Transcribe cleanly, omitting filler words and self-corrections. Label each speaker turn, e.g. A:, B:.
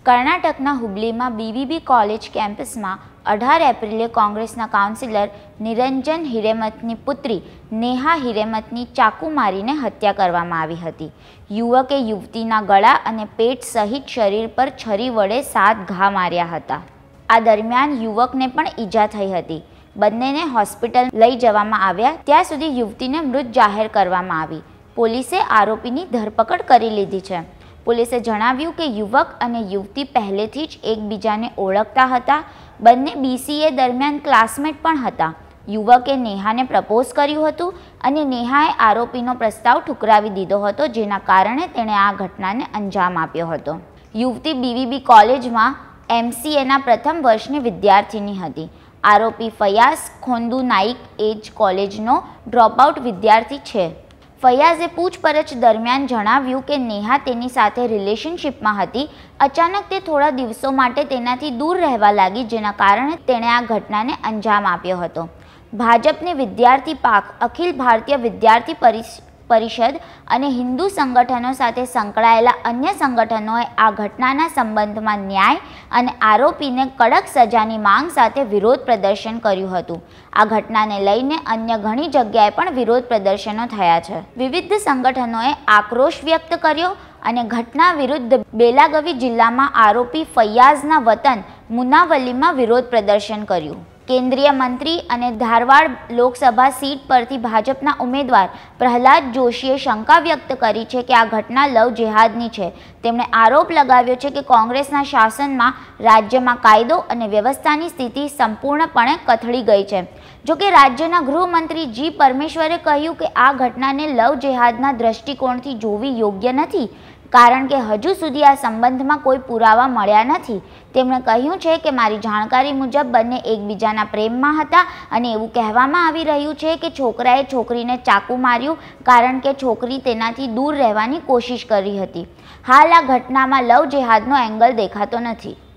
A: કર્ણાટકના હુબલીમાં બીવીબી કોલેજ કેમ્પસમાં 18 એપ્રિલે કોંગ્રેસના કાઉન્સિલર નિરંજન હિરેમથની પુત્રી નેહા હિરેમથની ચાકુ મારીને હત્યા કરવામાં આવી હતી। યુવકે યુવતીના ગળા અને પેટ સહિત શરીર પર છરી વડે 7 ઘા માર્યા હતા। આ દરમિયાન યુવકને પણ ઈજા થઈ હતી। બંનેને હોસ્પિટલ લઈ જવામાં આવ્યા, ત્યાં સુધી યુવતીને મૃત જાહેર કરવામાં આવી। પોલીસે આરોપીની ધરપકડ કરી લીધી છે। પોલીસે જણાવ્યું કે યુવક અને યુવતી પહેલેથી જ એકબીજાને ઓળખતા હતા। બંને BCA દરમિયાન ક્લાસમેટ પણ હતા। યુવકે નેહાને પ્રપોઝ કર્યું હતું અને નેહાએ આરોપીનો પ્રસ્તાવ ઠુકરાવી દીધો હતો, જેના કારણે તેણે આ ઘટનાને અંજામ આપ્યો હતો। યુવતી બીવીબી કોલેજમાં MCAના પ્રથમ વર્ષની વિદ્યાર્થીની હતી। આરોપી ફયાઝ ખોંદુ નાઈક એજ કોલેજનો ડ્રોપઆઉટ વિદ્યાર્થી છે। ફયાઝે પૂછપરછ દરમિયાન જણાવ્યું કે નેહા તેની સાથે રિલેશનશિપમાં હતી। અચાનક તે થોડા દિવસો માટે તેનાથી દૂર રહેવા લાગી, જેના કારણે તેણે આ ઘટનાને અંજામ આપ્યો હતો। ભાજપની વિદ્યાર્થી પાંખ, અખિલ ભારતીય વિદ્યાર્થી પરિષદ અને હિન્દુ સંગઠનો સાથે સંકળાયેલા અન્ય સંગઠનોએ આ ઘટનાના સંબંધમાં ન્યાય અને આરોપીને કડક સજાની માંગ સાથે વિરોધ પ્રદર્શન કર્યું હતું। આ ઘટનાને લઈને અન્ય ઘણી જગ્યાએ પણ વિરોધ પ્રદર્શનો થયા છે। વિવિધ સંગઠનોએ આક્રોશ વ્યક્ત કર્યો અને ઘટના વિરુદ્ધ બેલાગવી જિલ્લામાં આરોપી ફયાઝના વતન મુનાવલીમાં વિરોધ પ્રદર્શન કર્યું। કેન્દ્રીય મંત્રી અને ધારવાડ લોકસભા સીટ પરથી ભાજપના ઉમેદવાર પ્રહલાદ જોશીએ શંકા વ્યક્ત કરી છે કે આ ઘટના લવ જેહાદની છે। તેમણે આરોપ લગાવ્યો છે કે કોંગ્રેસના શાસનમાં રાજ્યમાં કાયદો અને વ્યવસ્થાની સ્થિતિ સંપૂર્ણપણે કથળી ગઈ છે। જોકે રાજ્યના ગૃહમંત્રી જી પરમેશ્વરે કહ્યું કે આ ઘટનાને લવ જેહાદના દ્રષ્ટિકોણથી જોવી યોગ્ય નથી, કારણ કે હજુ સુધી આ સંબંધમાં કોઈ પુરાવા મળ્યા નથી। તેમણે કહ્યું છે કે મારી જાણકારી મુજબ બંને એકબીજાના પ્રેમમાં હતા અને એવું કહેવામાં આવી રહ્યું છે કે છોકરાએ છોકરીને ચાકુ માર્યું કારણ કે છોકરી તેનાથી દૂર રહેવાની કોશિશ કરી હતી। હાલ આ ઘટનામાં લવ જેહાદનો એંગલ દેખાતો નથી।